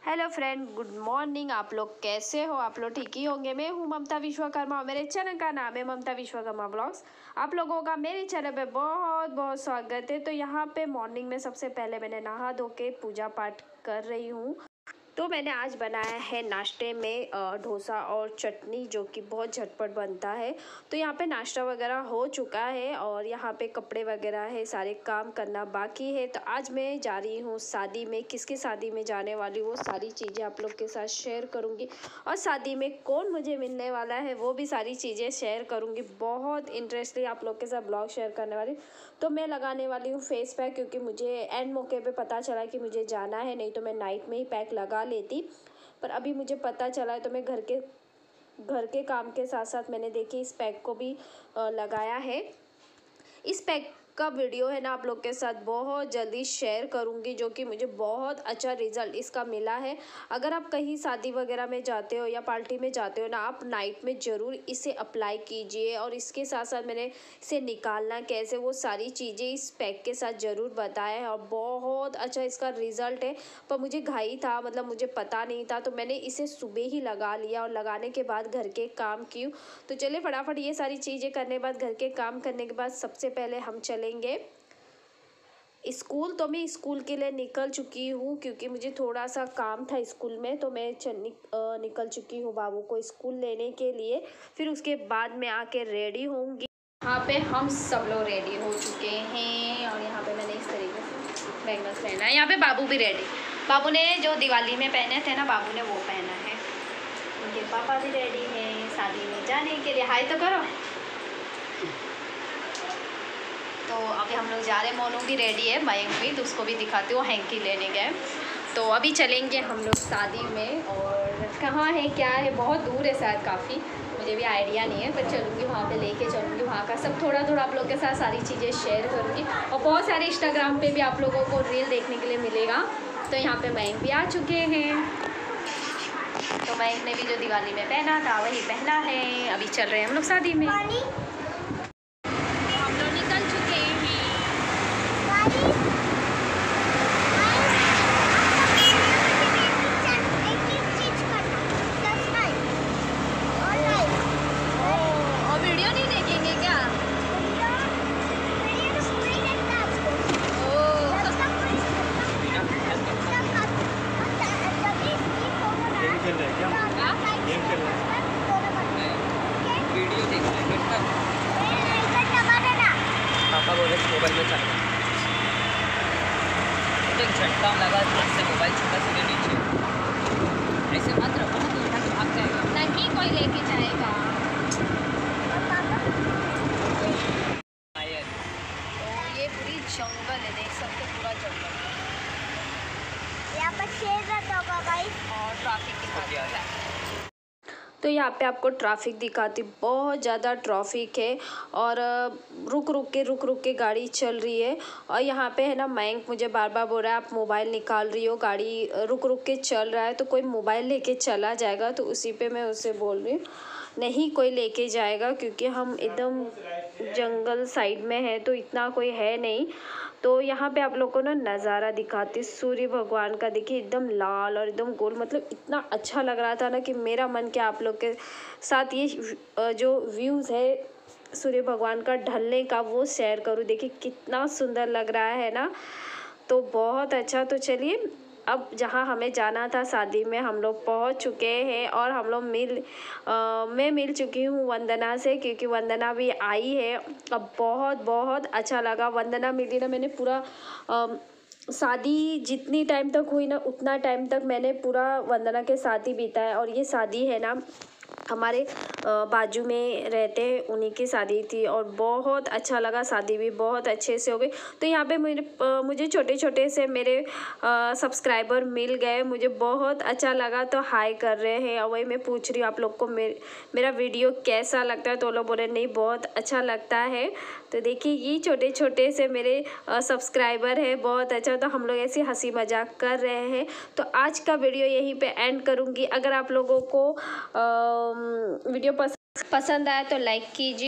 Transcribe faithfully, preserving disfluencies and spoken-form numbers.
Hello friend, good morning. आप लोग कैसे हो? आप लोग ठीक ही होंगे। मैं हूँ ममता विश्वकर्मा और मेरे चैनल का नाम है ममता विश्वकर्मा ब्लॉग्स। आप लोगों का मेरे चैनल पे बहुत बहुत स्वागत है। तो यहाँ पे मॉर्निंग में सबसे पहले मैंने नहा धो के पूजा पाठ कर रही हूँ। तो मैंने आज बनाया है नाश्ते में डोसा और चटनी, जो कि बहुत झटपट बनता है। तो यहाँ पे नाश्ता वगैरह हो चुका है और यहाँ पे कपड़े वगैरह है, सारे काम करना बाकी है। तो आज मैं जा रही हूँ शादी में। किसकी शादी में जाने वाली हूँ, वो सारी चीज़ें आप लोग के साथ शेयर करूँगी। और शादी में कौन मुझे मिलने वाला है, वो भी सारी चीज़ें शेयर करूँगी। बहुत इंटरेस्टिंग आप लोग के साथ ब्लॉग शेयर करने वाली। तो मैं लगाने वाली हूँ फेस पैक, क्योंकि मुझे एंड मौके पे पता चला कि मुझे जाना है, नहीं तो मैं नाइट में ही पैक लगा लेती। पर अभी मुझे पता चला है, तो मैं घर के घर के काम के साथ साथ मैंने देखी इस पैक को भी लगाया है। इस पैक का वीडियो है ना आप लोग के साथ बहुत जल्दी शेयर करूंगी, जो कि मुझे बहुत अच्छा रिजल्ट इसका मिला है। अगर आप कहीं शादी वगैरह में जाते हो या पार्टी में जाते हो ना, आप नाइट में ज़रूर इसे अप्लाई कीजिए। और इसके साथ साथ मैंने इसे निकालना कैसे, वो सारी चीज़ें इस पैक के साथ ज़रूर बताया है। और बहुत अच्छा इसका रिज़ल्ट है। पर मुझे घाई था, मतलब मुझे पता नहीं था, तो मैंने इसे सुबह ही लगा लिया और लगाने के बाद घर के काम किए। तो चलिए फटाफट ये सारी चीज़ें करने के बाद, घर के काम करने के बाद सबसे पहले हम चलेंगे स्कूल। तो मैं स्कूल के लिए निकल चुकी हूँ, क्योंकि मुझे थोड़ा सा काम था स्कूल में। तो मैं चल निक, निकल चुकी हूँ बाबू को स्कूल लेने के लिए। फिर उसके बाद मैं आके रेडी होंगी। यहाँ पे हम सब लोग रेडी हो चुके हैं और यहाँ पे मैंने इस तरीके से बैंगल्स पहना है। यहाँ पे बाबू भी रेडी। बाबू ने जो दिवाली में पहने थे ना, बाबू ने वो पहना है। उनके पापा भी रेडी हैं शादी में जाने के लिए। हाय तो करो। तो अभी हम लोग जा रहे हैं। मोनू भी रेडी है, मयंक भी, तो उसको भी दिखाती हूँ। हैंकी लेने गए। तो अभी चलेंगे हम लोग शादी में। और कहाँ है क्या है, बहुत दूर है शायद काफ़ी, मुझे भी आइडिया नहीं है। पर चलूँगी वहाँ पे, लेके चलूँगी वहाँ का सब थोड़ा थोड़ा आप लोग के साथ सारी चीज़ें शेयर करूँगी। और बहुत सारे इंस्टाग्राम पे भी आप लोगों को रील देखने के लिए मिलेगा। तो यहाँ पे मयंक भी आ चुके हैं। तो मयंक ने भी जो दिवाली में पहना था वही पहना है। अभी चल रहे हैं हम लोग शादी में। पापा बोले मोबाइल में चल रहा एक झटका लगा से मोबाइल छोटा से नीचे ऐसे मत रखो ना, तो उठा के भाग जाएगा। नहीं कोई लेके जाएगा। तो ये पूरी जंगल है, देख सकते पूरा जंगल। यहाँ पर शेर रहता होगा गाइस। और ट्रैफिक दिखाती है। तो यहाँ पे आपको ट्रैफिक दिखाती, बहुत ज़्यादा ट्रैफिक है। और रुक रुक के रुक रुक के गाड़ी चल रही है। और यहाँ पे है ना, मयंक मुझे बार बार बोल रहा है आप मोबाइल निकाल रही हो, गाड़ी रुक रुक के चल रहा है, तो कोई मोबाइल लेके चला जाएगा। तो उसी पे मैं उसे बोल रही हूँ नहीं कोई लेके जाएगा, क्योंकि हम एकदम जंगल साइड में है, तो इतना कोई है नहीं। तो यहाँ पे आप लोग को ना नज़ारा दिखाती, सूर्य भगवान का देखिए, एकदम लाल और एकदम गोल, मतलब इतना अच्छा लग रहा था ना कि मेरा मन क्या आप लोग के साथ ये जो व्यूज़ है सूर्य भगवान का ढलने का वो शेयर करूँ। देखिए कितना सुंदर लग रहा है ना, तो बहुत अच्छा। तो चलिए अब जहाँ हमें जाना था शादी में, हम लोग पहुँच चुके हैं। और हम लोग मिल आ, मैं मिल चुकी हूँ वंदना से, क्योंकि वंदना भी आई है। अब बहुत बहुत अच्छा लगा, वंदना मिली ना, मैंने पूरा शादी जितनी टाइम तक हुई ना, उतना टाइम तक मैंने पूरा वंदना के साथ ही बिताया। और ये शादी है ना, हमारे बाजू में रहते हैं, उन्हीं की शादी थी और बहुत अच्छा लगा। शादी भी बहुत अच्छे से हो गई। तो यहाँ पे मेरे मुझे छोटे छोटे से मेरे सब्सक्राइबर मिल गए, मुझे बहुत अच्छा लगा। तो हाय कर रहे हैं। और वही मैं पूछ रही हूँ आप लोग को मेरे मेरा वीडियो कैसा लगता है, तो लोग बोले नहीं बहुत अच्छा लगता है। तो देखिए ये छोटे छोटे से मेरे सब्सक्राइबर है, बहुत अच्छा। तो हम लोग ऐसे हंसी मजाक कर रहे हैं। तो आज का वीडियो यहीं पे एंड करूँगी। अगर आप लोगों को वीडियो पसंद पसंद आया तो लाइक कीजिए।